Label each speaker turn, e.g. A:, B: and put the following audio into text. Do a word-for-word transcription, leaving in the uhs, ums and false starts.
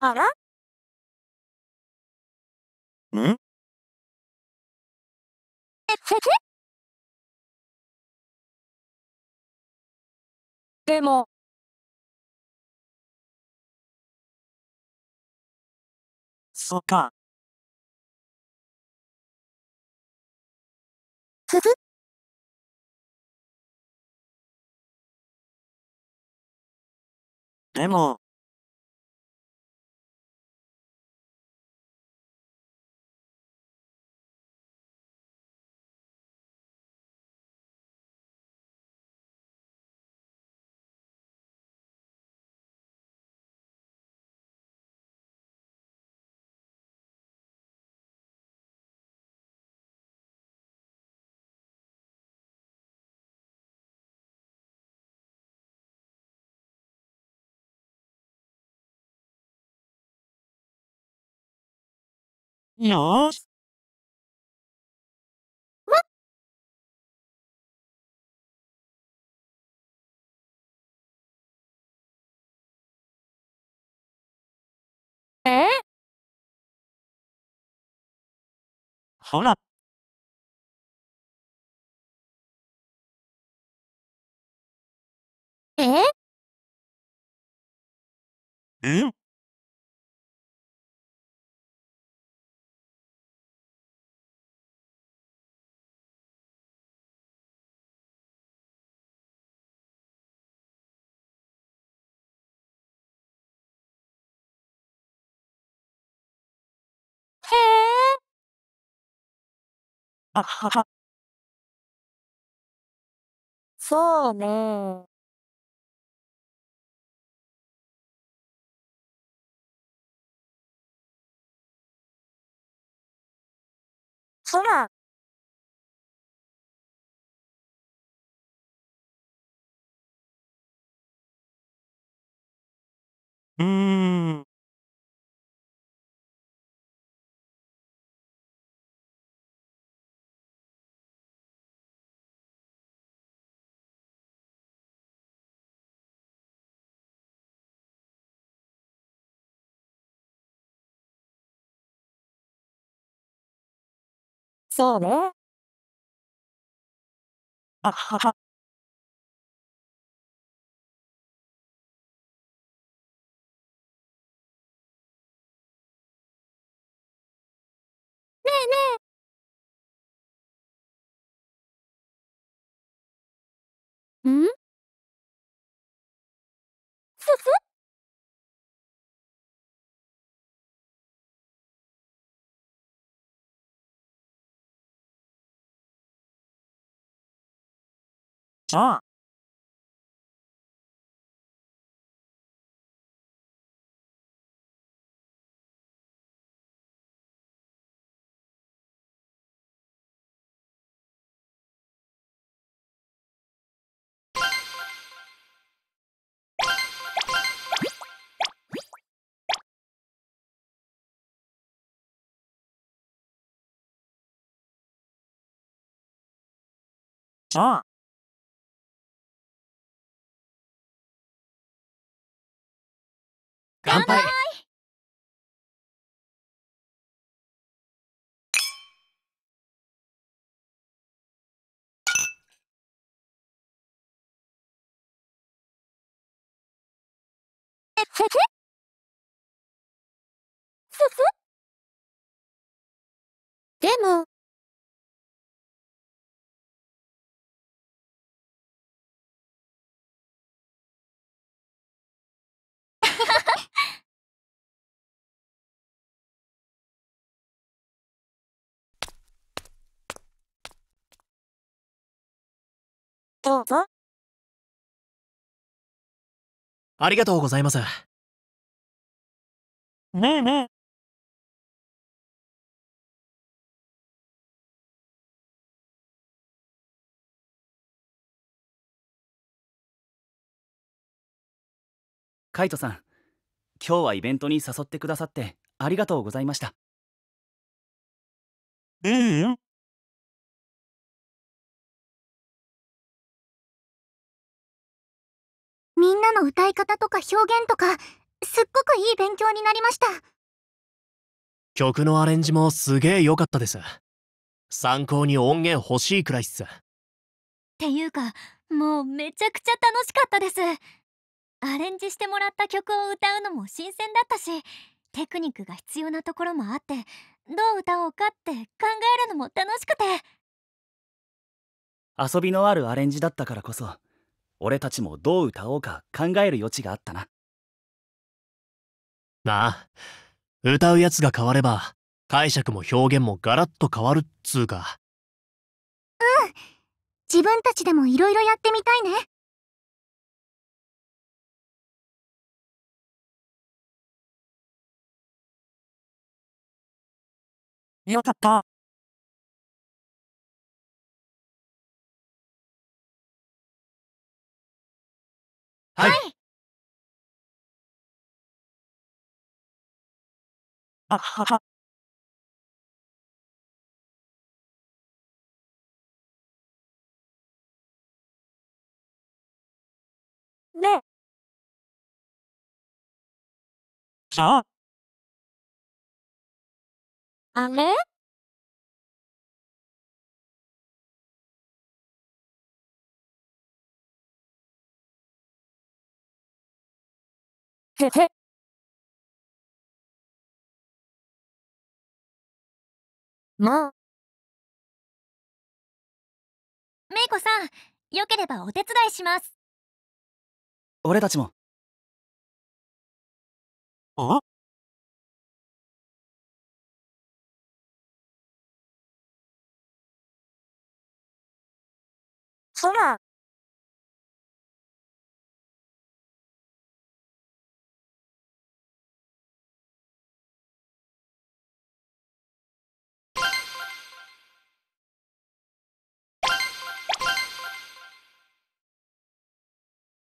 A: あら？
B: ん？
A: え、せせ？でも。
B: そっか。
A: すす？
B: でも。よし。
A: わ。ええ？
B: ほら。
A: ええ？
B: うん？
A: へえ。
B: あっはは。
A: そうね。そら。
B: うーん。
A: そうね。
B: あっはは。
A: ねえねえ。ん？すす？
B: じゃあ。じゃあ。
A: 乾杯！
B: 乾杯！
A: え、せせ？すす？でも。どうぞ。
C: ありがとうございます。
B: ねえねえ。
D: カイトさん、今日はイベントに誘ってくださってありがとうございました。
B: ううん。
A: みんなの歌い方とか表現とかすっごくいい勉強になりました。
C: 曲のアレンジもすげえ良かったです。参考に音源欲しいくらいっす。
E: ていうか、もうめちゃくちゃ楽しかったです。アレンジしてもらった曲を歌うのも新鮮だったし、テクニックが必要なところもあって、どう歌おうかって考えるのも楽しくて。
D: 遊びのあるアレンジだったからこそ、俺たちもどう歌おうか考える余地があったな。
C: なあ、歌うやつが変われば解釈も表現もガラッと変わるっつうか。
A: 自分たちでもいろいろやってみたいね。
B: よかった。
C: はい。
B: あはは。
A: ね。
B: さあ、
A: あれ？へへ。もう、
E: メイコさん、よければお手伝いします。
D: 俺たちも。
B: あ
A: そら。